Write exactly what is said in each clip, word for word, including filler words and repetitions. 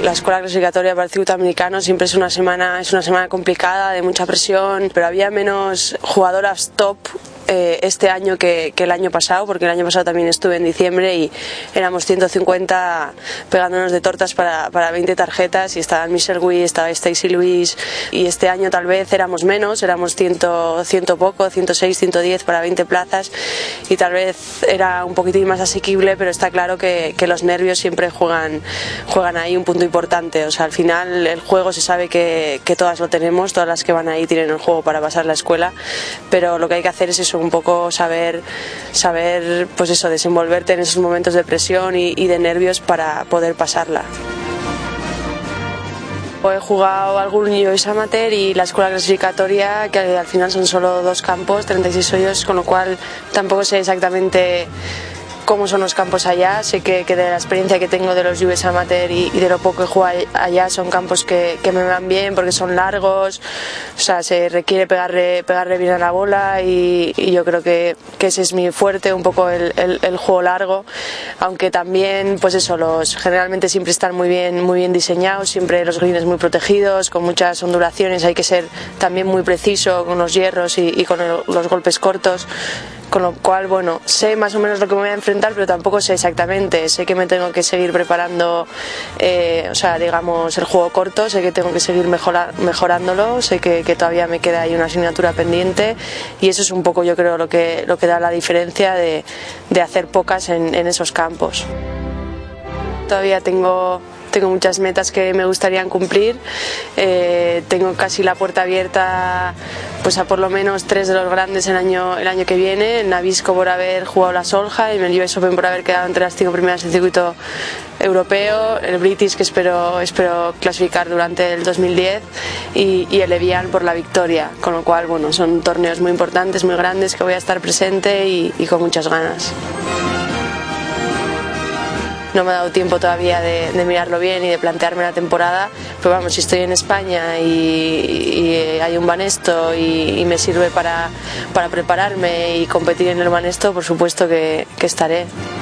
la escuela clasificatoria para el circuito americano siempre es una semana, es una semana complicada, de mucha presión, pero había menos jugadoras top eh, este año que, que el año pasado, porque el año pasado también estuve en diciembre y éramos ciento cincuenta pegándonos de tortas para, para veinte tarjetas, y estaban Michelle Wie, estaba Stacy Lewis, y este año tal vez éramos menos, éramos cien, cien poco, ciento seis, ciento diez para veinte plazas, y tal vez era un poquitín más asequible, pero está claro que, que los nervios siempre juegan, juegan ahí un punto importante. O sea, al final el juego se sabe que, que todas lo tenemos, todas las que van ahí tienen el juego para pasar la escuela, pero lo que hay que hacer es eso, un poco saber, saber pues eso, desenvolverte en esos momentos de presión y, y de nervios para poder pasarla. He jugado algún U S Amateur y la escuela clasificatoria, que al final son solo dos campos, treinta y seis hoyos, con lo cual tampoco sé exactamente cómo son los campos allá. Sé que, que de la experiencia que tengo de los U S Amateur y, y de lo poco que juego allá, son campos que, que me van bien porque son largos, o sea, se requiere pegarle, pegarle bien a la bola, y, y yo creo que, que ese es mi fuerte, un poco el, el, el juego largo, aunque también pues eso, los generalmente siempre están muy bien, muy bien diseñados, siempre los greens muy protegidos, con muchas ondulaciones, hay que ser también muy preciso con los hierros y, y con el, los golpes cortos. Con lo cual, bueno, sé más o menos lo que me voy a enfrentar, pero tampoco sé exactamente. Sé que me tengo que seguir preparando, eh, o sea, digamos, el juego corto, sé que tengo que seguir mejora, mejorándolo, sé que, que todavía me queda ahí una asignatura pendiente, y eso es un poco, yo creo, lo que, lo que da la diferencia de, de hacer pocas en, en esos campos. Todavía tengo... Tengo muchas metas que me gustarían cumplir, eh, tengo casi la puerta abierta pues a por lo menos tres de los grandes el año, el año que viene, el Nabisco por haber jugado la Solheim, el U S Open por haber quedado entre las cinco primeras del circuito europeo, el British, que espero, espero clasificar durante el dos mil diez, y, y el Evian por la victoria, con lo cual, bueno, son torneos muy importantes, muy grandes, que voy a estar presente y, y con muchas ganas. No me ha dado tiempo todavía de, de mirarlo bien y de plantearme la temporada, pero vamos, si estoy en España y, y hay un Banesto y, y me sirve para, para prepararme y competir en el Banesto, por supuesto que, que estaré.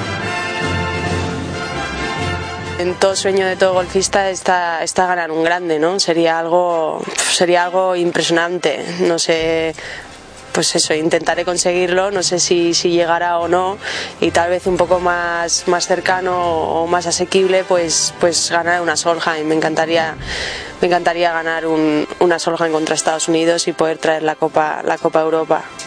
En todo sueño de todo golfista está, está ganar un grande, ¿no? Sería algo, sería algo impresionante, no sé. Pues eso, intentaré conseguirlo, no sé si, si llegará o no, y tal vez un poco más, más cercano o más asequible, pues, pues ganar una Solheim. Me encantaría, me encantaría ganar un, una Solheim contra Estados Unidos y poder traer la Copa, la Copa Europa.